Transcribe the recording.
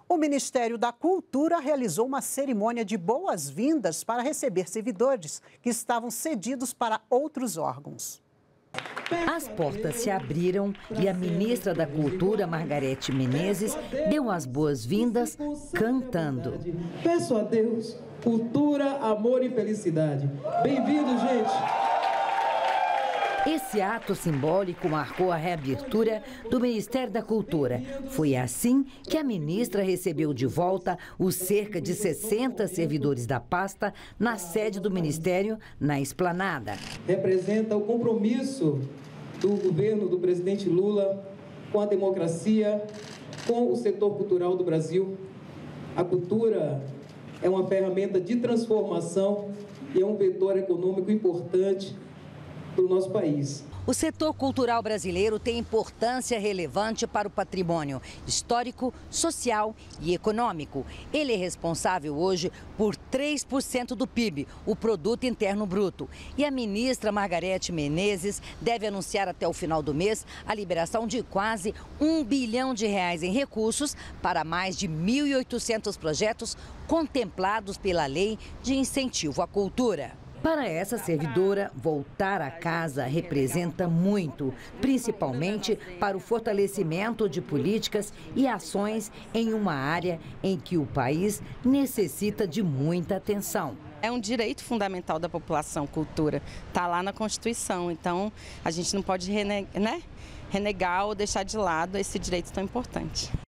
O Ministério da Cultura realizou uma cerimônia de boas-vindas para receber servidores que estavam cedidos para outros órgãos. As portas se abriram e a ministra da Cultura, Margarete Menezes, deu as boas-vindas cantando. Peço a Deus cultura, amor e felicidade. Bem-vindos, gente! Esse ato simbólico marcou a reabertura do Ministério da Cultura. Foi assim que a ministra recebeu de volta os cerca de 60 servidores da pasta na sede do Ministério, na Esplanada. Representa o compromisso do governo do presidente Lula com a democracia, com o setor cultural do Brasil. A cultura é uma ferramenta de transformação e é um vetor econômico importante do nosso país. O setor cultural brasileiro tem importância relevante para o patrimônio histórico, social e econômico. Ele é responsável hoje por 3% do PIB, o Produto Interno Bruto. E a ministra Margarete Menezes deve anunciar até o final do mês a liberação de quase R$1 bilhão em recursos para mais de 1.800 projetos contemplados pela Lei de Incentivo à Cultura. Para essa servidora, voltar a casa representa muito, principalmente para o fortalecimento de políticas e ações em uma área em que o país necessita de muita atenção. É um direito fundamental da população, cultura, está lá na Constituição, então a gente não pode renegar ou deixar de lado esse direito tão importante.